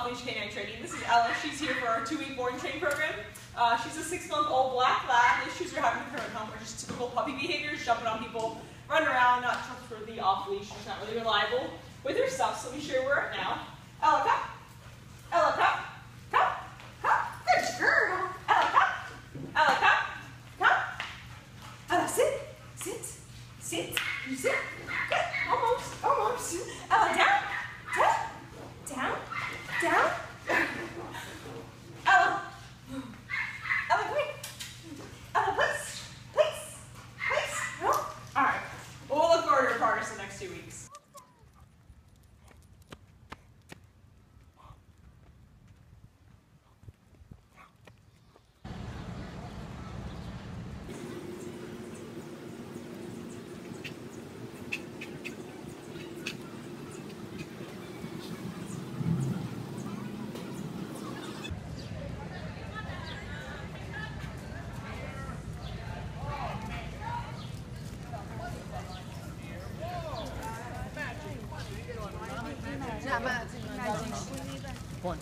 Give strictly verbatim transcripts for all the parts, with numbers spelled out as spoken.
off-leash canine training. This is Ellie. She's here for our two-week boarding training program. Uh, she's a six-month-old black lab. The issues we're having with her at home are just typical puppy behaviors, jumping on people, running around, not trustworthy off-leash. She's not really reliable with her stuff, so let me show you where we're at now. Ella, come. Ella, come. Come. Come. Good girl. Ella, come. Ella, come. Come. Ella, sit. Sit. Sit. You sit. Good. Almost. Almost. Ella, down. Down. Down. Down. Ella. Ella, come here. Ella, please. Please. Please. No? All right. Well, we'll look forward to your progress in the next two weeks. Point.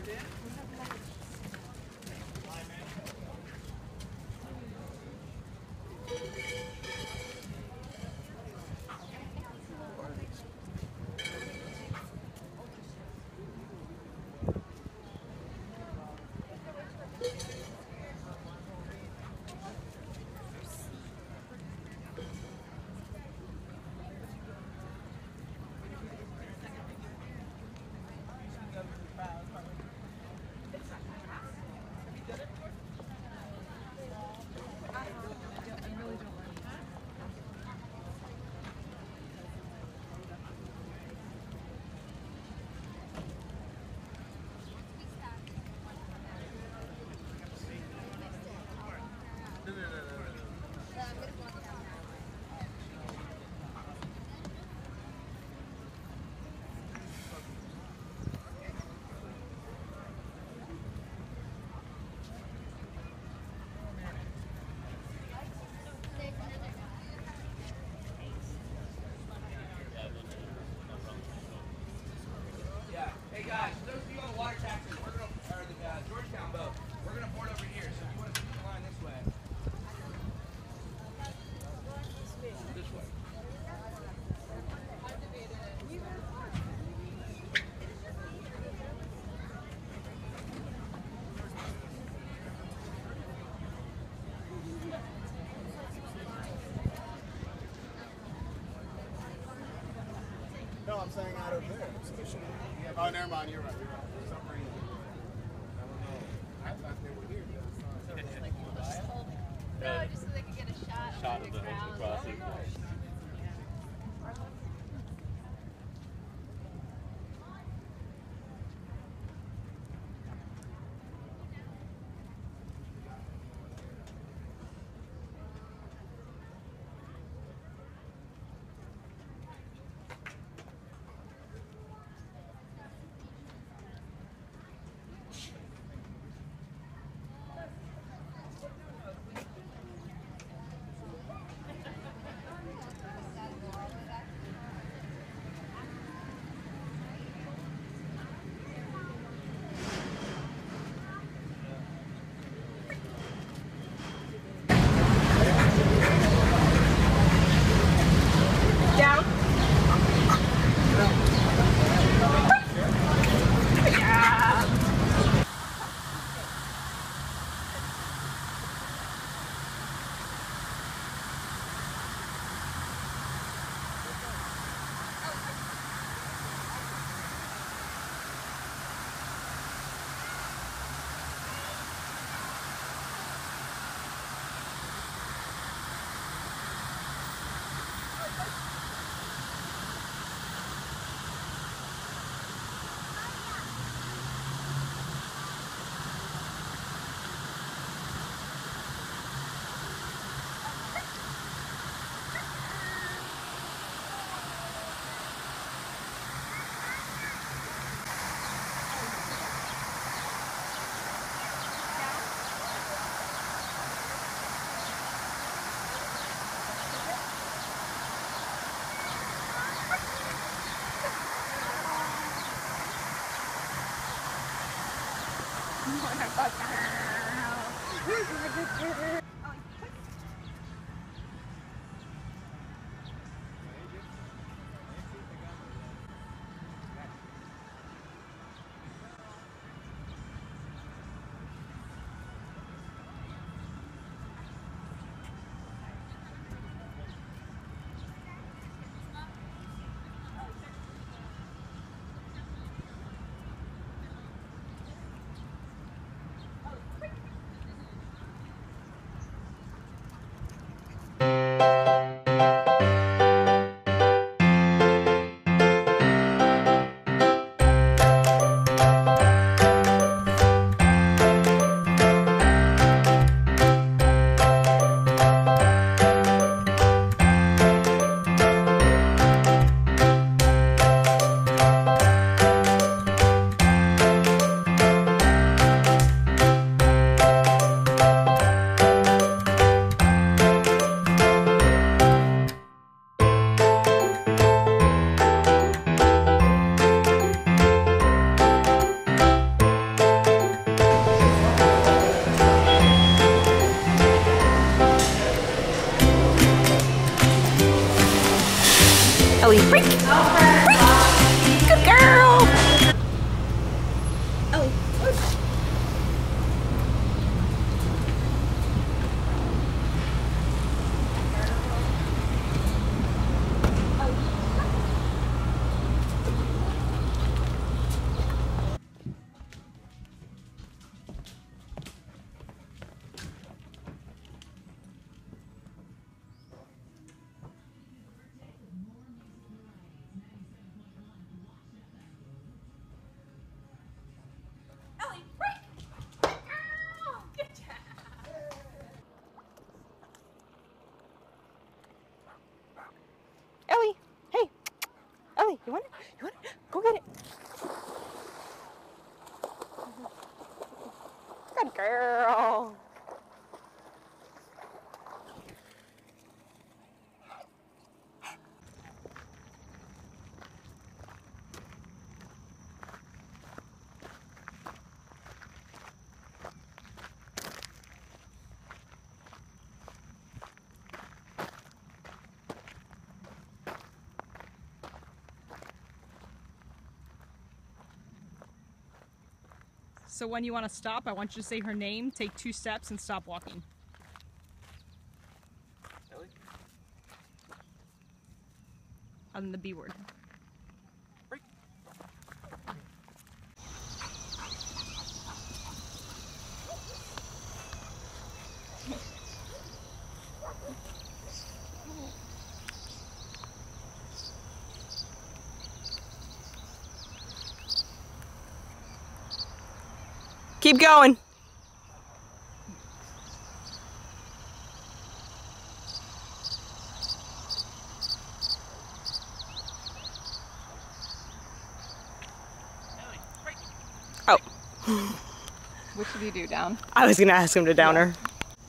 Hey guys, those of you on the water taxis, we're gonna, or the uh, Georgetown boat, we're gonna board over here. So if you want to keep the line this way. This way. No, I'm saying out of there. Oh, never mind. You're right. You're right. For some reason. I don't know. I thought they were here. No, just so they could get a shot, shot of of the the crowd. crossing. Ellie, freak! Freak! Good girl! Ellie, Ellie, hey, Ellie, you want it? You want it? Go get it. Good girl. So when you want to stop, I want you to say her name, take two steps, and stop walking. Ellie? Other than the B word. Break. Keep going. Oh. What should you do, down? I was gonna ask him to down her.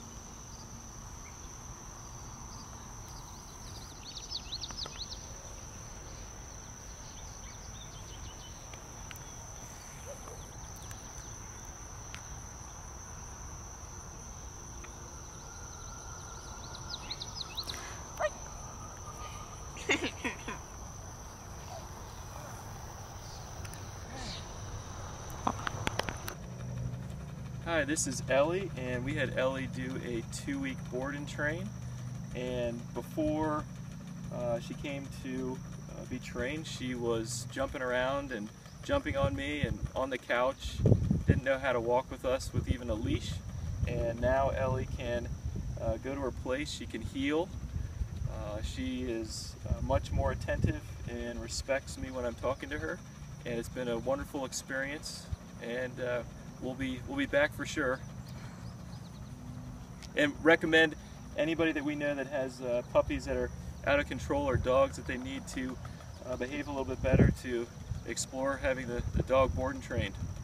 Hi, this is Ellie, and we had Ellie do a two-week board and train. And before uh, she came to uh, be trained, she was jumping around and jumping on me and on the couch. Didn't know how to walk with us with even a leash. And now Ellie can uh, go to her place. She can heel. Uh, she is uh, much more attentive and respects me when I'm talking to her. And it's been a wonderful experience. And uh, We'll be we'll be back for sure, and recommend anybody that we know that has uh, puppies that are out of control or dogs that they need to uh, behave a little bit better to explore having the, the dog board and trained.